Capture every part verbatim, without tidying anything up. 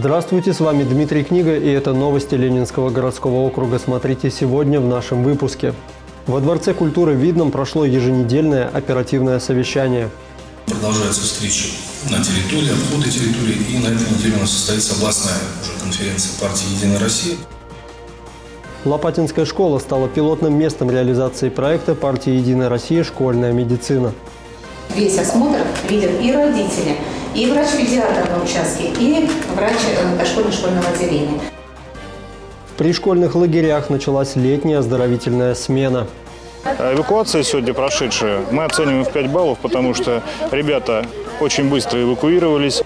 Здравствуйте, с вами Дмитрий Книга, и это новости Ленинского городского округа. Смотрите сегодня в нашем выпуске. Во Дворце культуры в Видном прошло еженедельное оперативное совещание. Продолжаются встречи на территории, обходы территории, и на этой неделе у нас состоится областная уже конференция партии «Единая Россия». Лопатинская школа стала пилотным местом реализации проекта партии «Единая Россия. Школьная медицина». Весь осмотр видят и родители, и врач-педиатр на участке, и врач дошкольного школьного отделения. В пришкольных лагерях началась летняя оздоровительная смена. Эвакуация сегодня прошедшая мы оцениваем в пять баллов, потому что ребята очень быстро эвакуировались.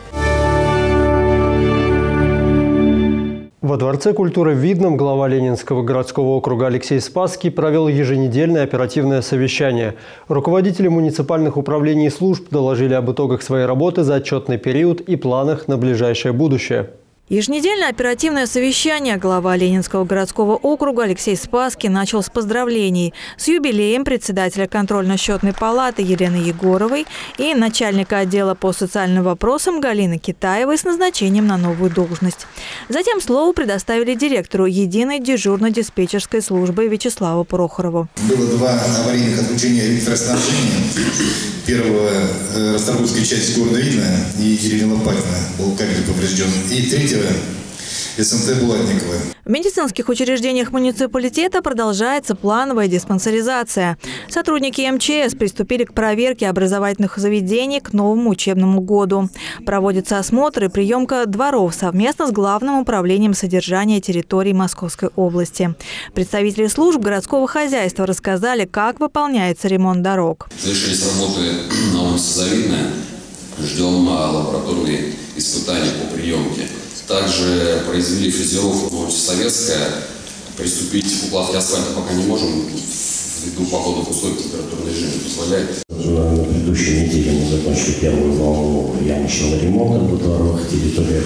Во Дворце культуры в Видном глава Ленинского городского округа Алексей Спасский провел еженедельное оперативное совещание. Руководители муниципальных управлений и служб доложили об итогах своей работы за отчетный период и планах на ближайшее будущее. Еженедельное оперативное совещание глава Ленинского городского округа Алексей Спасский начал с поздравлений с юбилеем председателя контрольно-счетной палаты Елены Егоровой и начальника отдела по социальным вопросам Галины Китаевой с назначением на новую должность. Затем слово предоставили директору единой дежурно-диспетчерской службы Вячеславу Прохорову. Было два аварийных отключения электроснабжения. Первого – Расторгуйская часть города Видна и Елены Лопатина, был кабель поврежден. И третьего – СМТ Булатникова. В медицинских учреждениях муниципалитета продолжается плановая диспансеризация. Сотрудники эм че эс приступили к проверке образовательных заведений к новому учебному году. Проводится осмотр и приемка дворов совместно с Главным управлением содержания территорий Московской области. Представители служб городского хозяйства рассказали, как выполняется ремонт дорог. Завершились работы на улице Завидная. Ждем лабораторные испытания по приемке. Также произвели фрезеровку в улице Советская. Приступить к укладке асфальта пока не можем, ввиду погодных условий, температурный режим не позволяет. На предыдущей неделе мы закончили первую волну ямочного ремонта в дворовых территориях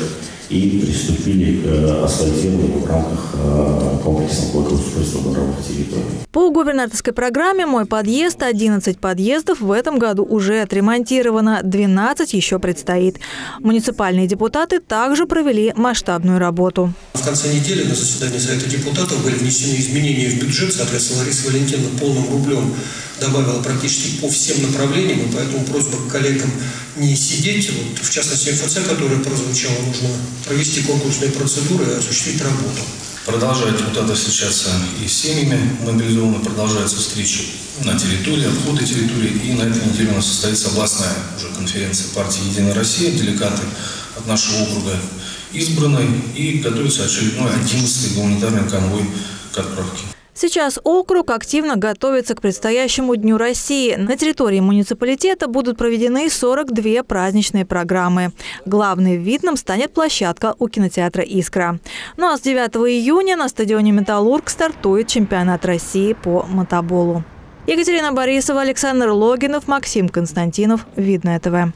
и приступили к асфальтированию в рамках комплексного благоустройства дворовых территорий. По губернаторской программе «Мой подъезд» одиннадцать подъездов в этом году уже отремонтировано, двенадцать еще предстоит. Муниципальные депутаты также провели масштабную работу. В конце недели на заседании Совета депутатов были внесены изменения в бюджет. Соответственно, Лариса Валентиновна полным рублем добавила практически по всем направлениям. И поэтому просьба к коллегам не сидеть. Вот, в частности, эм эф цэ, которая прозвучала, нужно провести конкурсные процедуры и осуществить работу. Продолжают депутаты встречаться и с семьями мобилизованных, продолжаются встречи на территории, обходы территории, и на этой неделе у нас состоится областная уже конференция партии «Единая Россия». Делегаты от нашего округа избраны, и готовится очередной одиннадцатый гуманитарный конвой к отправке. Сейчас округ активно готовится к предстоящему Дню России. На территории муниципалитета будут проведены сорок две праздничные программы. Главной в Видном станет площадка у кинотеатра «Искра». Ну а с девятого июня на стадионе «Металлург» стартует чемпионат России по мотоболу. Екатерина Борисова, Александр Логинов, Максим Константинов. Видное ТВ.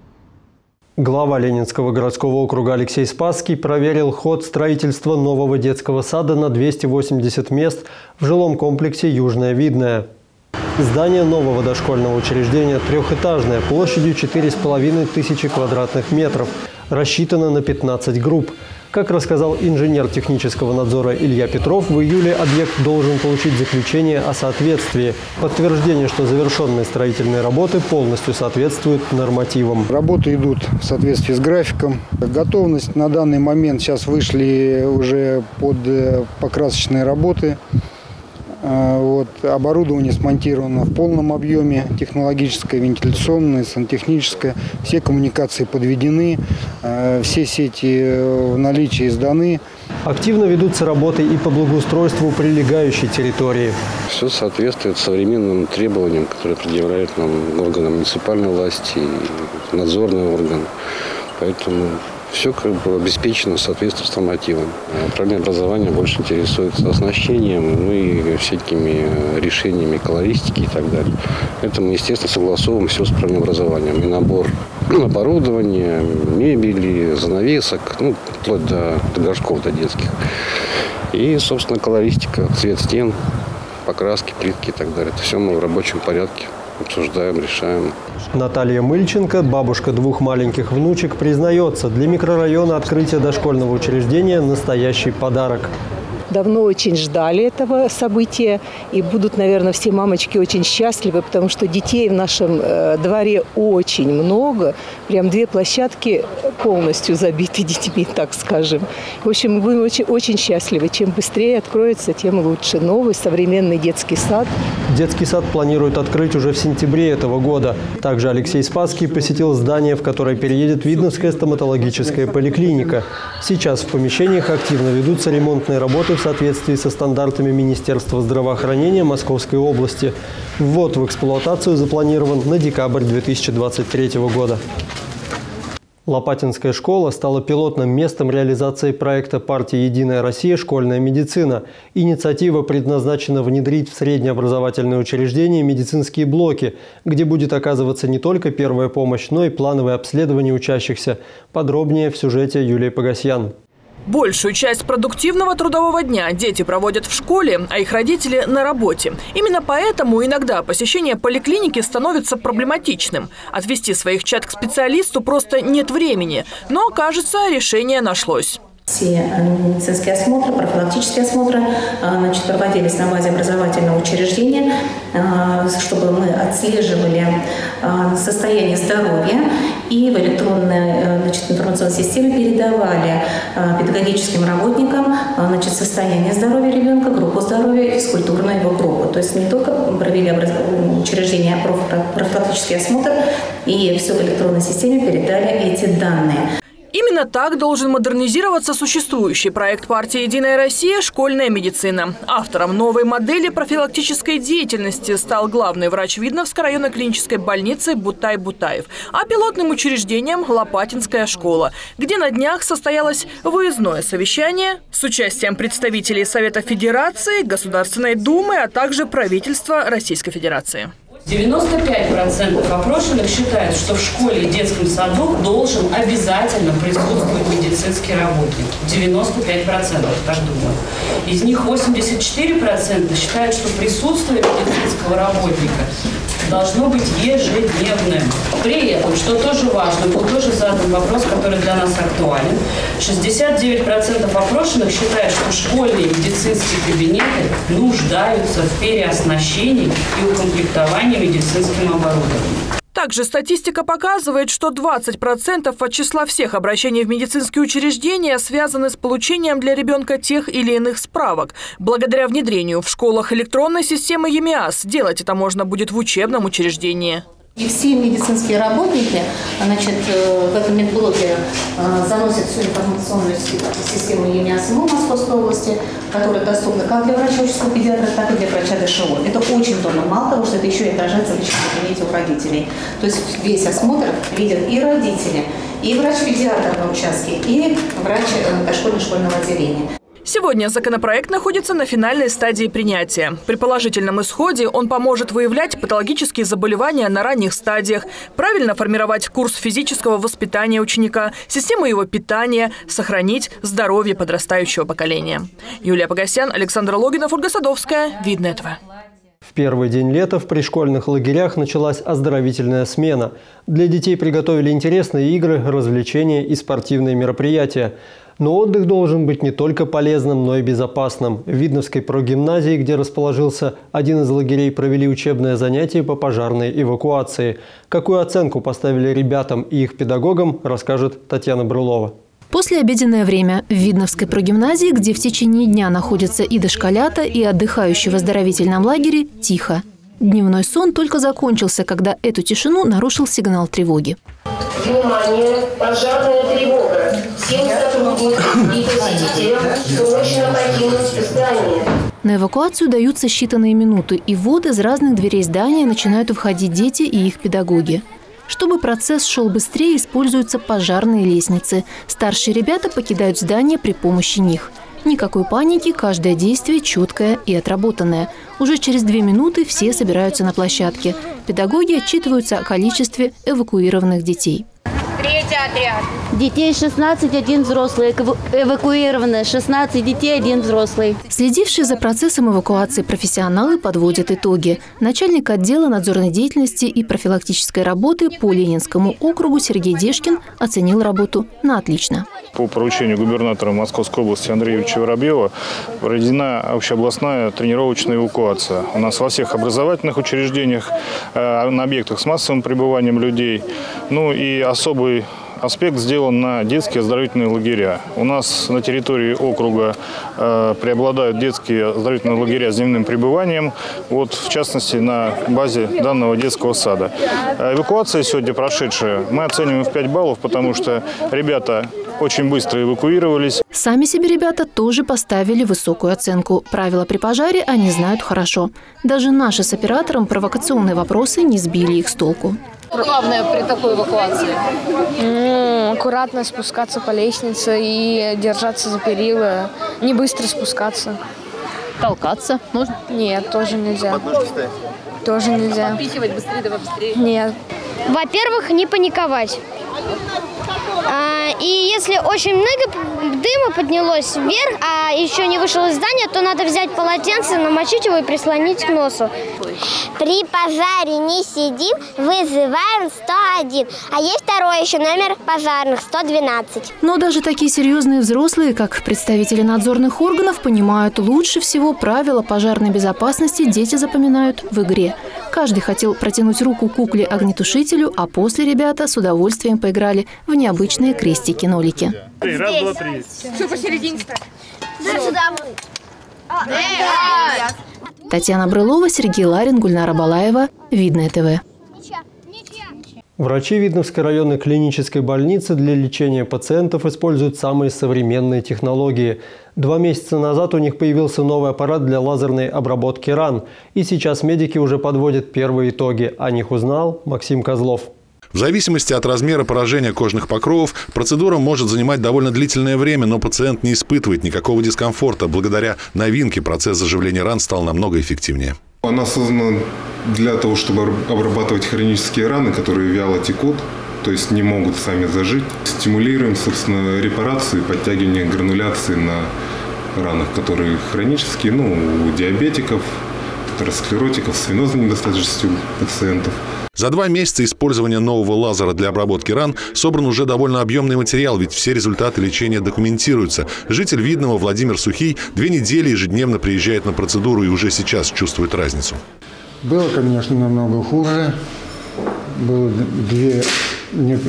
Глава Ленинского городского округа Алексей Спасский проверил ход строительства нового детского сада на двести восемьдесят мест в жилом комплексе «Южное Видное». Здание нового дошкольного учреждения трехэтажное, площадью четыре с половиной тысячи квадратных метров, рассчитано на пятнадцать групп. Как рассказал инженер технического надзора Илья Петров, в июле объект должен получить заключение о соответствии. Подтверждение, что завершенные строительные работы полностью соответствуют нормативам. Работы идут в соответствии с графиком. Готовность на данный момент сейчас вышли уже под покрасочные работы. Вот, оборудование смонтировано в полном объеме, технологическое, вентиляционное, сантехническое. Все коммуникации подведены, все сети в наличии сданы. Активно ведутся работы и по благоустройству прилегающей территории. Все соответствует современным требованиям, которые предъявляют нам органы муниципальной власти и надзорный орган. Поэтому все как бы обеспечено в соответствии с нормативом. Управление образования больше интересуется оснащением, ну и всякими решениями колористики и так далее. Это мы, естественно, согласовываем все с управлением образованием. И набор оборудования, мебели, занавесок, ну, вплоть до, до горшков, до детских. И, собственно, колористика, цвет стен, покраски, плитки и так далее. Это все мы в рабочем порядке обсуждаем, решаем. Наталья Мыльченко, бабушка двух маленьких внучек, признается, для микрорайона открытие дошкольного учреждения – настоящий подарок. Давно очень ждали этого события, и будут, наверное, все мамочки очень счастливы, потому что детей в нашем э, дворе очень много. Прям две площадки полностью забиты детьми, так скажем. В общем, мы будем очень, очень счастливы. Чем быстрее откроется, тем лучше. Новый современный детский сад. Детский сад планируют открыть уже в сентябре этого года. Также Алексей Спасский посетил здание, в которое переедет Видновская стоматологическая поликлиника. Сейчас в помещениях активно ведутся ремонтные работы в соответствии со стандартами Министерства здравоохранения Московской области. Ввод в эксплуатацию запланирован на декабрь две тысячи двадцать третьего года. Лопатинская школа стала пилотным местом реализации проекта партии «Единая Россия. Школьная медицина». Инициатива предназначена внедрить в среднеобразовательные учреждения медицинские блоки, где будет оказываться не только первая помощь, но и плановое обследование учащихся. Подробнее в сюжете Юлии Погосьян. Большую часть продуктивного трудового дня дети проводят в школе, а их родители – на работе. Именно поэтому иногда посещение поликлиники становится проблематичным. Отвести своих чад к специалисту просто нет времени. Но, кажется, решение нашлось. Все медицинские осмотры, профилактические осмотры значит, проводились на базе образовательного учреждения, чтобы мы отслеживали состояние здоровья и в электронной значит, информационной системе передавали педагогическим работникам значит, состояние здоровья ребенка, группу здоровья и физкультурную его группу. То есть не только провели учреждение профилактический осмотр и все в электронной системе передали эти данные. Именно так должен модернизироваться существующий проект партии «Единая Россия. Школьная медицина». Автором новой модели профилактической деятельности стал главный врач Видновской районной клинической больницы Бутай Бутаев, а пилотным учреждением – Лопатинская школа, где на днях состоялось выездное совещание с участием представителей Совета Федерации, Государственной Думы, а также правительства Российской Федерации. девяносто пять процентов опрошенных считают, что в школе и детском саду должен обязательно присутствовать медицинский работник. девяносто пять процентов, так думаю. Из них восемьдесят четыре процента считают, что присутствие медицинского работника должно быть ежедневным. При этом, что тоже важно, был тоже задан вопрос, который для нас актуален. шестьдесят девять процентов опрошенных считают, что школьные медицинские кабинеты нуждаются в переоснащении и укомплектовании медицинским оборудованием. Также статистика показывает, что двадцать процентов от числа всех обращений в медицинские учреждения связаны с получением для ребенка тех или иных справок. Благодаря внедрению в школах электронной системы ЕМИАС делать это можно будет в учебном учреждении. И все медицинские работники значит, в этом медблоке заносят всю информационную систему ЕМИАС МО Московской области, которая доступна как для врача участкового педиатра, так и для врача ДШО. Это очень удобно. Мало того, что это еще и отражается в личном кабинете у родителей. То есть весь осмотр видят и родители, и врач-педиатр на участке, и врач дошкольно-школьного отделения. Сегодня законопроект находится на финальной стадии принятия. При положительном исходе он поможет выявлять патологические заболевания на ранних стадиях, правильно формировать курс физического воспитания ученика, систему его питания, сохранить здоровье подрастающего поколения. Юлия Погосьян, Александр Логинов, Ольга Садовская. Видно этого. В первый день лета в пришкольных лагерях началась оздоровительная смена. Для детей приготовили интересные игры, развлечения и спортивные мероприятия. Но отдых должен быть не только полезным, но и безопасным. В Видновской прогимназии, где расположился один из лагерей, провели учебное занятие по пожарной эвакуации. Какую оценку поставили ребятам и их педагогам, расскажет Татьяна Брылова. Послеобеденное время в Видновской прогимназии, где в течение дня находятся и дошколята, и отдыхающие в оздоровительном лагере, тихо. Дневной сон только закончился, когда эту тишину нарушил сигнал тревоги. Внимание! Пожарная тревога! Всем сотрудникам и посетителям срочно покинуть здание. На эвакуацию даются считанные минуты, и в ввод из разных дверей здания начинают входить дети и их педагоги. Чтобы процесс шел быстрее, используются пожарные лестницы. Старшие ребята покидают здание при помощи них. Никакой паники, каждое действие четкое и отработанное. Уже через две минуты все собираются на площадке. Педагоги отчитываются о количестве эвакуированных детей. Третий отряд. Детей шестнадцать, один взрослый. Эвакуировано шестнадцать детей, один взрослый. Следившие за процессом эвакуации профессионалы подводят итоги. Начальник отдела надзорной деятельности и профилактической работы по Ленинскому округу Сергей Дешкин оценил работу на отлично. По поручению губернатора Московской области Андрея Юрьевича Воробьева проведена общеобластная тренировочная эвакуация. У нас во всех образовательных учреждениях, на объектах с массовым пребыванием людей. Ну и особый аспект сделан на детские оздоровительные лагеря. У нас на территории округа э, преобладают детские оздоровительные лагеря с дневным пребыванием, вот, в частности на базе данного детского сада. Эвакуация сегодня прошедшая мы оцениваем в пять баллов, потому что ребята очень быстро эвакуировались. Сами себе ребята тоже поставили высокую оценку. Правила при пожаре они знают хорошо. Даже наши с оператором провокационные вопросы не сбили их с толку. Главное при такой эвакуации? Ну, аккуратно спускаться по лестнице и держаться за перила. Не быстро спускаться. Толкаться можно? Нет, тоже нельзя. Тоже нельзя. Подпихивать быстрее, давай быстрее. Нет. Во-первых, не паниковать. А, и если очень много дыма поднялось вверх, а еще не вышел из здания, то надо взять полотенце, намочить его и прислонить к носу. При пожаре не сидим, вызываем сто один. А есть второй еще номер пожарных сто двенадцать. Но даже такие серьезные взрослые, как представители надзорных органов, понимают, лучше всего правила пожарной безопасности дети запоминают в игре. Каждый хотел протянуть руку кукле-огнетушителю, а после ребята с удовольствием поиграли в необычные крестики-нолики. Раз, два, три. Все посередине-то. Да, сюда. Татьяна Брылова, Сергей Ларин, Гульнара Балаева. Видное ТВ. Врачи Видновской районной клинической больницы для лечения пациентов используют самые современные технологии. Два месяца назад у них появился новый аппарат для лазерной обработки ран. И сейчас медики уже подводят первые итоги. О них узнал Максим Козлов. В зависимости от размера поражения кожных покровов, процедура может занимать довольно длительное время, но пациент не испытывает никакого дискомфорта. Благодаря новинке процесс заживления ран стал намного эффективнее. Она создана для того, чтобы обрабатывать хронические раны, которые вяло текут, то есть не могут сами зажить. Стимулируем, собственно, репарацию и подтягивание грануляции на ранах, которые хронические, ну, у диабетиков, атеросклеротиков, с венозной недостаточностью пациентов. За два месяца использования нового лазера для обработки ран собран уже довольно объемный материал, ведь все результаты лечения документируются. Житель Видного Владимир Сухий две недели ежедневно приезжает на процедуру и уже сейчас чувствует разницу. Было, конечно, намного хуже. Было две, не,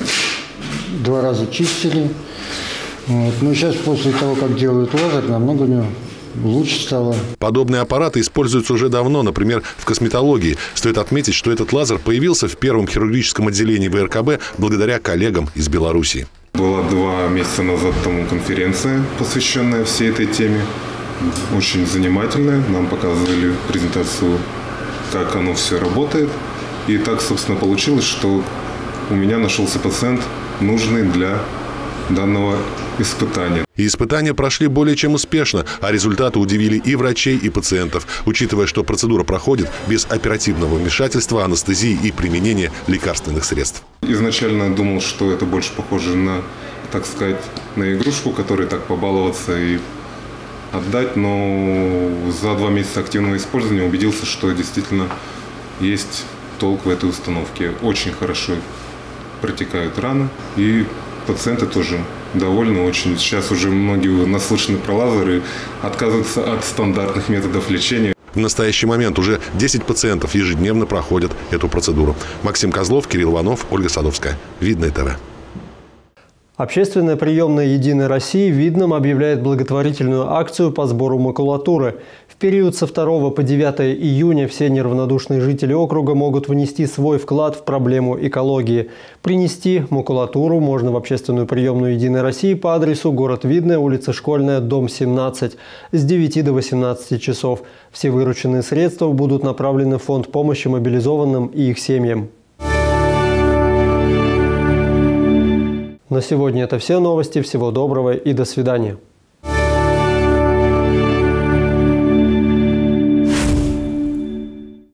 два раза чистили. Вот. Но сейчас после того, как делают лазер, намного лучше стало. Подобные аппараты используются уже давно, например, в косметологии. Стоит отметить, что этот лазер появился в первом хирургическом отделении вэ эр ка бэ благодаря коллегам из Беларуси. Была два месяца назад тому конференция, посвященная всей этой теме. Очень занимательная. Нам показывали презентацию, как оно все работает. И так, собственно, получилось, что у меня нашелся пациент, нужный для данного испытания. И испытания прошли более чем успешно, а результаты удивили и врачей, и пациентов, учитывая, что процедура проходит без оперативного вмешательства, анестезии и применения лекарственных средств. Изначально я думал, что это больше похоже на, так сказать, на игрушку, которой так побаловаться и отдать, но за два месяца активного использования убедился, что действительно есть толк в этой установке. Очень хорошо протекают раны, и пациенты тоже довольны очень. Сейчас уже многие наслышаны про лазеры, отказываются от стандартных методов лечения. В настоящий момент уже десять пациентов ежедневно проходят эту процедуру. Максим Козлов, Кирилл Иванов, Ольга Садовская. Видное ТВ. Общественная приемная «Единой России» в Видном объявляет благотворительную акцию по сбору макулатуры. В период со второго по девятое июня все неравнодушные жители округа могут внести свой вклад в проблему экологии. Принести макулатуру можно в общественную приемную «Единой России» по адресу город Видное, улица Школьная, дом семнадцать, с девяти до восемнадцати часов. Все вырученные средства будут направлены в фонд помощи мобилизованным и их семьям. На сегодня это все новости. Всего доброго и до свидания.